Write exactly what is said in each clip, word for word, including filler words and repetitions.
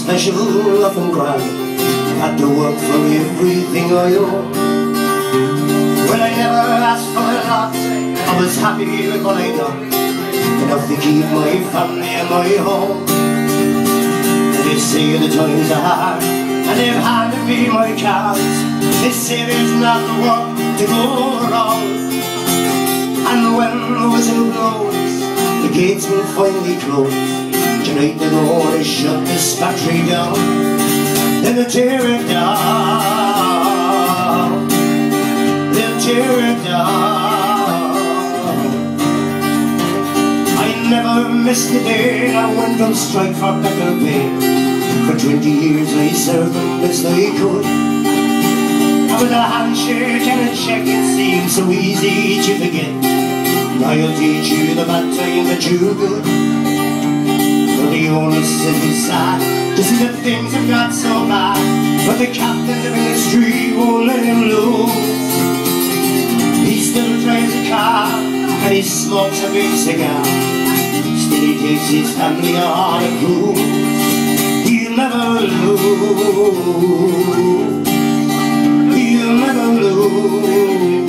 special, love and grand. Had to work for everything I own. Well, I never asked for a lot, I was happy with what I done, enough to keep my family and my home. They say the times are hard, and they've handed me my cards. They say there's not the work to go wrong. And when the whistle blows, the gates will finally close. Tonight they're going to shut this factory down. Then they'll tear it down. They'll tear it down. I never missed a day. I went on strike for better pay. For twenty years I served them best I could. And with a handshake and a check it seems so easy to forget. I'll teach you the bad times that you good. But the only city sad to see that things have got so bad. But the captain of industry won't let him lose. He still drives a car and he smokes a big cigar. Still he takes his family on a cruise. He'll never lose. He'll never lose.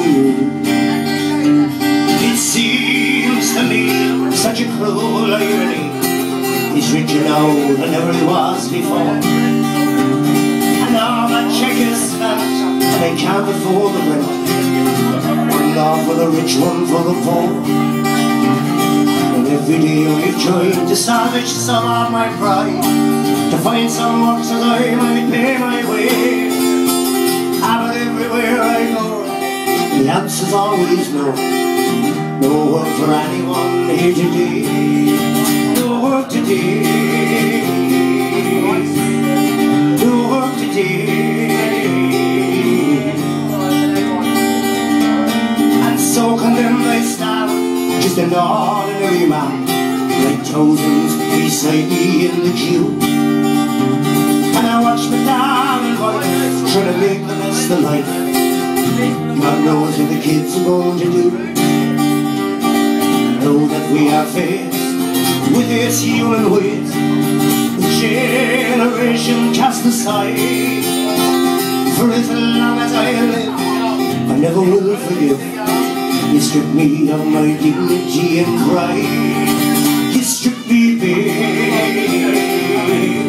Seems to me such a cruel irony. He's richer now than ever he was before. And now that check is spent and they can't afford the rent. One law for the rich, one for the poor. And every day we've tried to salvage some of my pride, to find some work so that I might pay my way. Ah, but everywhere I go, the answer's always no. No work for anyone here today. No work today. No work today. And so condemned I stand, just an ordinary man, like thousands beside me in the queue. And I watch my darling wife trying to make the best of life. God knows what the kids are going to do. Know that we are faced with this human waste, the generation cast aside. For as long as I live, I never will forgive. You stripped me of my dignity and pride. You stripped me bare.